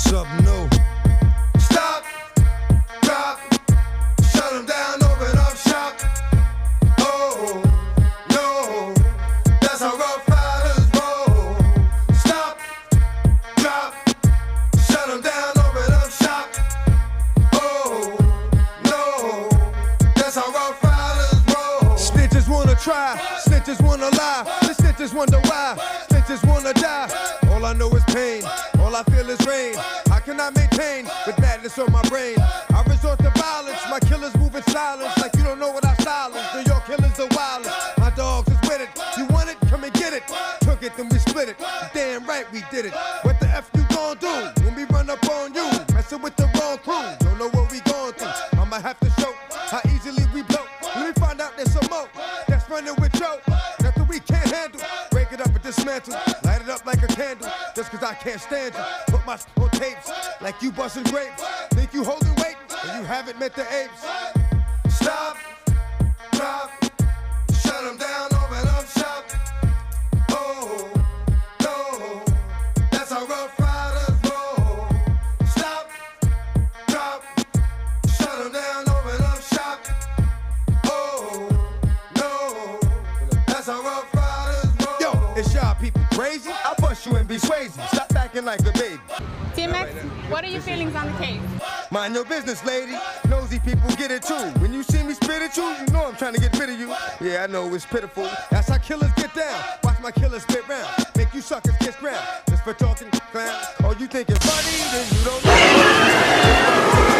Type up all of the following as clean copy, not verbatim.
something new. Stop, drop, shut them down, open up shop. Oh, no, that's how Rough Riders roll. Stop, drop, shut them down, open up shop. Oh, no, that's how Rough Riders roll. Snitches wanna try, snitches wanna lie, the snitches wonder why, snitches wanna die. All I know is pain, all I feel is rain. How can I maintain with madness on my brain? I resort to violence, my killers move in silence like you don't know what I silence. New York killers are wildest, my dogs is with it. You want it, come and get it. Took it, then we split it. Damn right we did it. What the F you gon' do when we run up on you? Messing with the wrong crew, don't know what we going through. I'ma have to show how easily we blow. Let me find out there's some more that's running with Joe. Nothing we can't handle. Break it up and dismantle. Light it up like a candle. Just cause I can't stand you. Put my on tapes like you busting grapes. Think you holding weight and you haven't met the apes. Stop, drop, shut them down, open up shop. Oh, no, that's how Rough Riders roll. Stop, drop, shut them down, open up shop. Oh, no, that's how Rough Riders roll. Yo, it's y'all people crazy? I'll bust you and be swayzy. Stop acting like a baby. DMX, what are your feelings on the case? Mind your business, lady. Nosy people get it too. When you see me spit at you, you know I'm trying to get rid of you. Yeah, I know it's pitiful. That's how killers get down. Watch my killers spit round. Make you suckers kiss ground. Just for talking clown. Oh, you think it's funny? Then you don't know.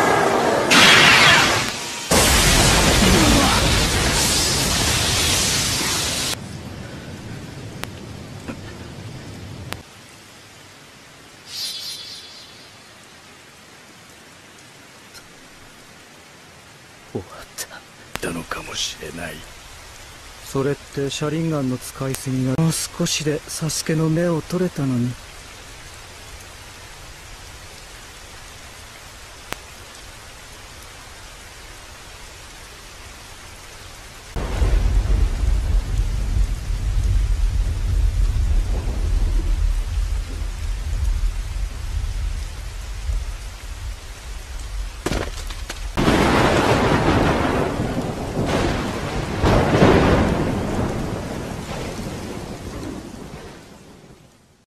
終わったのかもしれない。それってシャリンガンの使いすぎがもう少しでサスケの目を取れたのに。